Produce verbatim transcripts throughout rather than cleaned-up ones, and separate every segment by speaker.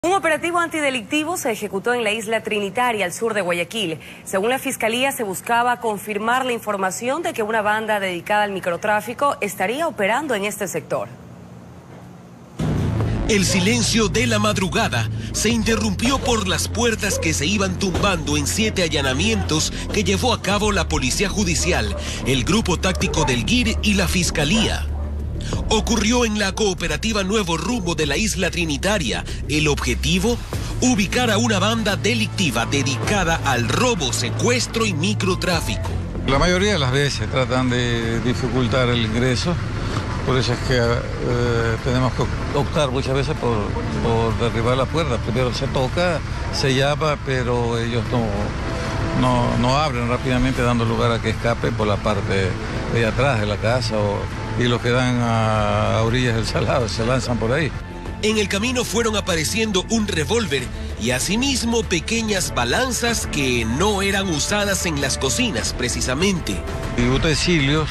Speaker 1: Un operativo antidelictivo se ejecutó en la isla Trinitaria, al sur de Guayaquil. Según la Fiscalía, se buscaba confirmar la información de que una banda dedicada al microtráfico estaría operando en este sector.
Speaker 2: El silencio de la madrugada se interrumpió por las puertas que se iban tumbando en siete allanamientos que llevó a cabo la Policía Judicial, el Grupo Táctico del G I R y la Fiscalía. Ocurrió en la cooperativa Nuevo Rumbo de la isla Trinitaria. El objetivo, ubicar a una banda delictiva dedicada al robo, secuestro y microtráfico.
Speaker 3: La mayoría de las veces tratan de dificultar el ingreso, por eso es que eh, tenemos que optar muchas veces por, por derribar la puerta. Primero se toca, se llama, pero ellos no, no, no abren rápidamente, dando lugar a que escapen por la parte de atrás de la casa o... y los que dan a, a orillas del Salado se lanzan por ahí.
Speaker 2: En el camino fueron apareciendo un revólver y asimismo pequeñas balanzas que no eran usadas en las cocinas precisamente.
Speaker 3: Y utensilios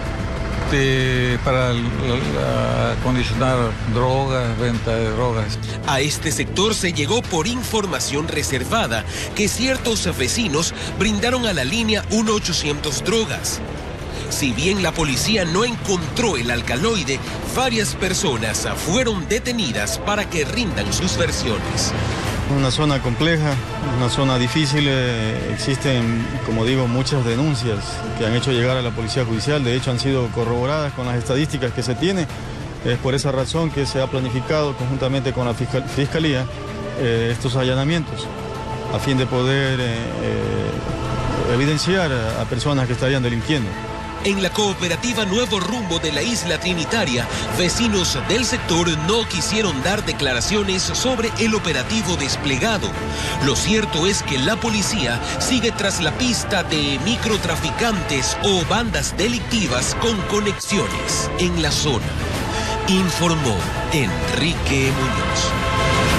Speaker 3: de, para la, la, acondicionar drogas, venta de drogas.
Speaker 2: A este sector se llegó por información reservada que ciertos vecinos brindaron a la línea uno ochocientos Drogas. Si bien la policía no encontró el alcaloide, varias personas fueron detenidas para que rindan sus versiones.
Speaker 4: Una zona compleja, una zona difícil, eh, existen, como digo, muchas denuncias que han hecho llegar a la Policía Judicial, de hecho han sido corroboradas con las estadísticas que se tiene. Es por esa razón que se ha planificado conjuntamente con la Fiscal Fiscalía eh, estos allanamientos, a fin de poder eh, eh, evidenciar a, a personas que estarían delinquiendo.
Speaker 2: En la cooperativa Nuevo Rumbo de la isla Trinitaria, vecinos del sector no quisieron dar declaraciones sobre el operativo desplegado. Lo cierto es que la policía sigue tras la pista de microtraficantes o bandas delictivas con conexiones en la zona. Informó Enrique Muñoz.